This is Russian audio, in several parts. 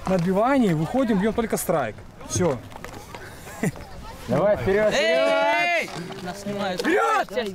на отбивании выходим, бьем только страйк. Все. Давай, вперед! Эй! Нас снимают. Вперед! Тебя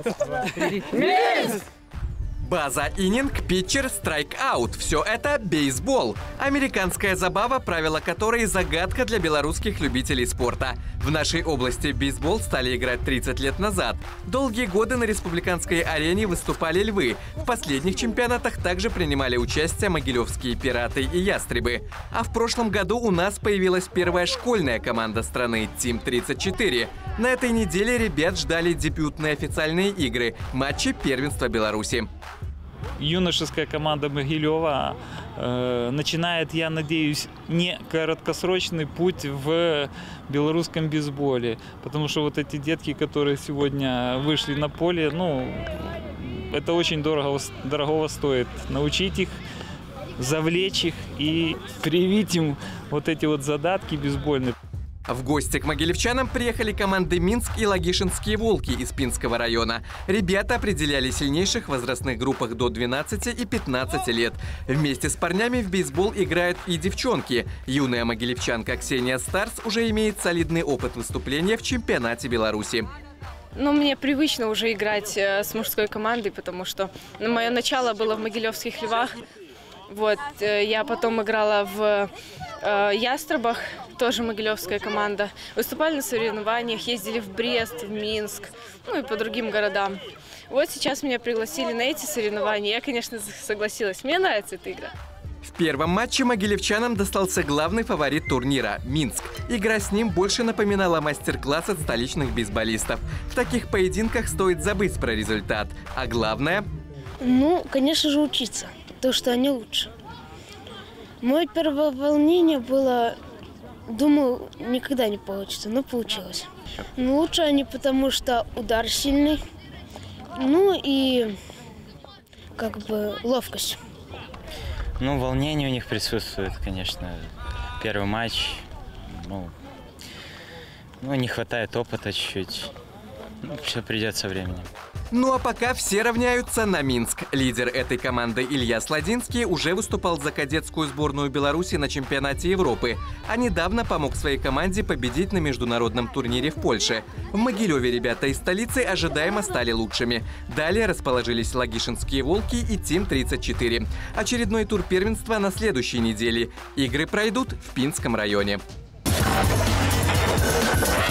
снимают. База, иннинг, питчер, страйк-аут. Все это бейсбол. Американская забава, правила которой загадка для белорусских любителей спорта. В нашей области бейсбол стали играть 30 лет назад. Долгие годы на республиканской арене выступали львы. В последних чемпионатах также принимали участие могилевские пираты и ястребы. А в прошлом году у нас появилась первая школьная команда страны Team 34. На этой неделе ребят ждали дебютные официальные игры – матчи первенства Беларуси. Юношеская команда Могилева начинает, я надеюсь, не краткосрочный путь в белорусском бейсболе. Потому что вот эти детки, которые сегодня вышли на поле, ну, это очень дорого стоит. Научить их, завлечь их и привить им вот эти вот задатки бейсбольные. В гости к могилевчанам приехали команды Минск и Лагишинские волки из Пинского района. Ребята определяли сильнейших в возрастных группах до 12 и 15 лет. Вместе с парнями в бейсбол играют и девчонки. Юная могилевчанка Ксения Старс уже имеет солидный опыт выступления в чемпионате Беларуси. Ну, мне привычно уже играть с мужской командой, потому что мое начало было в Могилевских львах. Вот, я потом играла в Ястребах, тоже могилевская команда. Выступали на соревнованиях, ездили в Брест, в Минск, ну и по другим городам. Вот сейчас меня пригласили на эти соревнования. Я, конечно, согласилась. Мне нравится эта игра. В первом матче могилевчанам достался главный фаворит турнира – Минск. Игра с ним больше напоминала мастер-класс от столичных бейсболистов. В таких поединках стоит забыть про результат. А главное… Ну, конечно же, учиться. То, что они лучше. Мое первое волнение было, думаю, никогда не получится, но получилось. Но лучше они, потому что удар сильный, ну и как бы ловкость. Ну, волнение у них присутствует, конечно. Первый матч, ну не хватает опыта чуть-чуть. Ну, все придет со временем. Ну а пока все равняются на Минск. Лидер этой команды Илья Сладинский уже выступал за кадетскую сборную Беларуси на чемпионате Европы, а недавно помог своей команде победить на международном турнире в Польше. В Могилеве ребята из столицы ожидаемо стали лучшими. Далее расположились Лагишинские волки и Team 34. Очередной тур первенства на следующей неделе. Игры пройдут в Пинском районе.